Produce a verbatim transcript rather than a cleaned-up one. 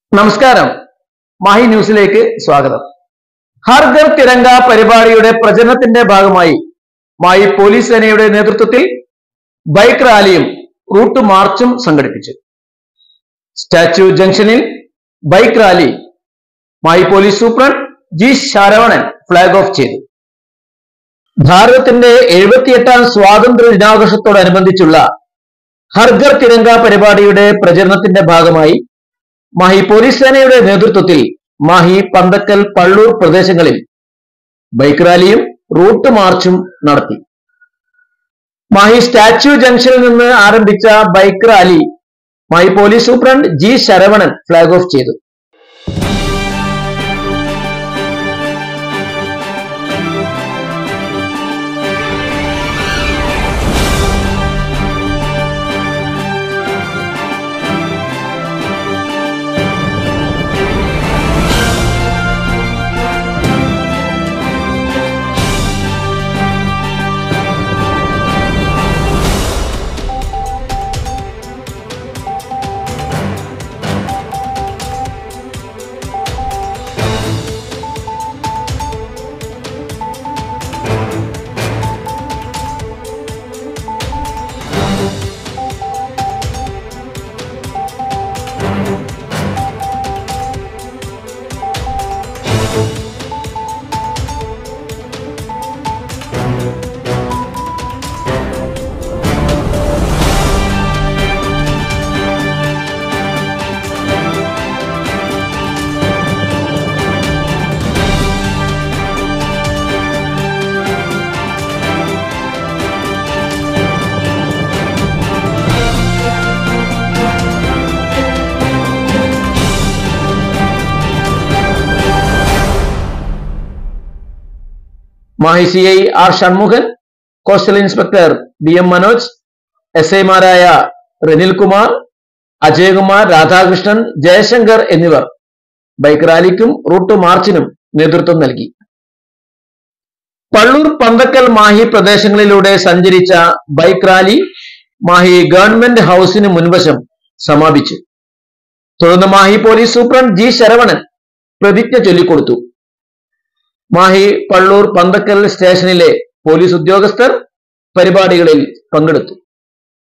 നമസ്കാരം, മാഹി ന്യൂസിലേക്ക് സ്വാഗതം. ഹർ ഘർ തിരങ്ക പരിപാടിയുടെ പ്രചരണത്തിന്റെ ഭാഗമായി മാഹി പോലീസ് സേനയുടെ നേതൃത്വത്തിൽ ബൈക്ക് റാലിയും റൂട്ട് മാർച്ചും സംഘടിപ്പിച്ചു. സ്റ്റാച്യു ജംഗ്ഷനിൽ bike rally Mahe police superintendent G Saravanan flag off ചെയ്തു. ഭാരതത്തിന്റെ എഴുപത്തിയെട്ടാം സ്വാതന്ത്ര്യ ദിനാഘോഷത്തോടനുബന്ധിച്ചുള്ള ഹർ ഘർ തിരങ്ക പരിപാടിയുടെ പ്രചരണത്തിന്റെ ഭാഗമായി മാഹി പോലീസ് സേനയുടെ നേതൃത്വത്തിൽ മാഹി, പന്തക്കൽ, പള്ളൂർ പ്രദേശങ്ങളിൽ ബൈക്ക് റാലിയും റൂട്ട് മാർച്ചും നടത്തി. മാഹി സ്റ്റാച്യു ജംഗ്ഷനിൽ നിന്ന് ആരംഭിച്ച bike rally Mahe police superintendent G Saravanan flag off ചെയ്തു. Mahe C I R Shanmughan, coastal inspector B M Manoj, S ഐമാരായ റെനിൽ കുമാർ, അജയകുമാർ, രാധാകൃഷ്ണൻ, ജയശങ്കർ എന്നിവർ ബൈക്ക് റാലിക്കും റൂട്ട് മാർച്ചിനും നേതൃത്വം നൽകി. പള്ളൂർ, പന്തക്കൽ, മാഹി പ്രദേശങ്ങളിലൂടെ സഞ്ചരിച്ച ബൈക്ക് റാലി മാഹി ഗവൺമെന്റ് ഹൗസിന് മുൻവശം സമാപിച്ചു. തുടർന്ന് Mahe police superintendent G Saravanan പ്രതിജ്ഞ ചൊല്ലിക്കൊടുത്തു. മാഹി, പള്ളൂർ, പന്തക്കൽ സ്റ്റേഷനിലെ പോലീസ് ഉദ്യോഗസ്ഥർ പരിപാടികളിൽ പങ്കെടുത്തു.